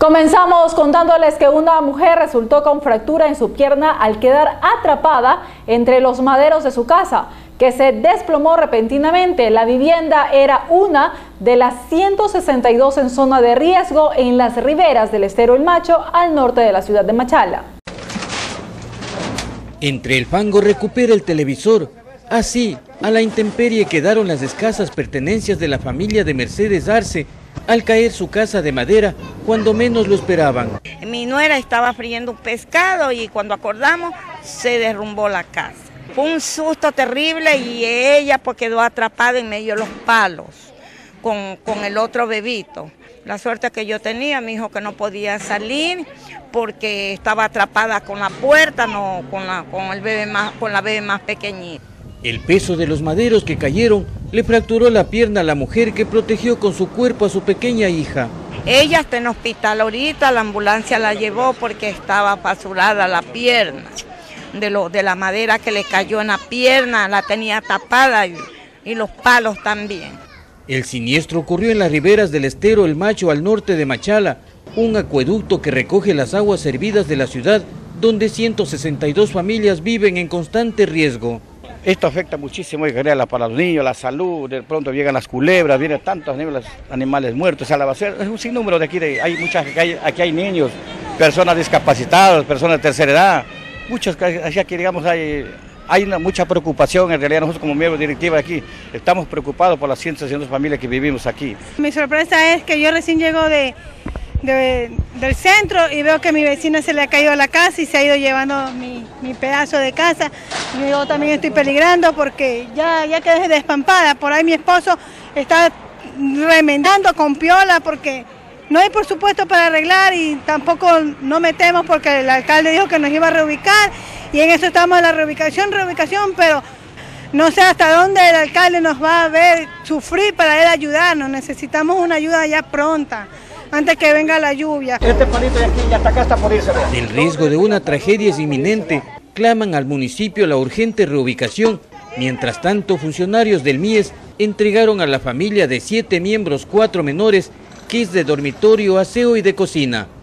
Comenzamos contándoles que una mujer resultó con fractura en su pierna al quedar atrapada entre los maderos de su casa, que se desplomó repentinamente. La vivienda era una de las 162 en zona de riesgo en las riberas del estero El Macho, al norte de la ciudad de Machala. Entre el fango recupera el televisor. Así, a la intemperie quedaron las escasas pertenencias de la familia de Mercedes Arce, al caer su casa de madera cuando menos lo esperaban. Mi nuera estaba friendo un pescado y cuando acordamos se derrumbó la casa. Fue un susto terrible y ella pues quedó atrapada en medio de los palos con el otro bebito. La suerte que yo tenía, mi hijo que no podía salir porque estaba atrapada con la puerta, no con la bebé más pequeñita. El peso de los maderos que cayeron le fracturó la pierna a la mujer, que protegió con su cuerpo a su pequeña hija. Ella está en hospital ahorita, la ambulancia la llevó porque estaba fasurada la pierna. De la madera que le cayó en la pierna, la tenía tapada y los palos también. El siniestro ocurrió en las riberas del estero El Macho, al norte de Machala, un acueducto que recoge las aguas servidas de la ciudad, donde 162 familias viven en constante riesgo. Esto afecta muchísimo en general para los niños, la salud, de pronto llegan las culebras, vienen tantos animales muertos a la basura. Es un sinnúmero de aquí, aquí hay niños, personas discapacitadas, personas de tercera edad. Muchos, aquí digamos, hay mucha preocupación. En realidad nosotros como miembros directiva aquí estamos preocupados por las 162 familias que vivimos aquí. Mi sorpresa es que yo recién llego del centro y veo que mi vecina se le ha caído a la casa y se ha ido llevando mi pedazo de casa. Y yo también estoy peligrando porque ya quedé despampada. Por ahí mi esposo está remendando con piola porque no hay presupuesto para arreglar y tampoco no metemos porque el alcalde dijo que nos iba a reubicar y en eso estamos en la reubicación, pero no sé hasta dónde el alcalde nos va a ver sufrir para él ayudarnos. Necesitamos una ayuda ya pronta, antes que venga la lluvia. Este palito de aquí ya hasta acá está por irse. El riesgo de una tragedia es inminente. Claman al municipio la urgente reubicación. Mientras tanto, funcionarios del MIES entregaron a la familia de 7 miembros 4 menores, kits de dormitorio, aseo y de cocina.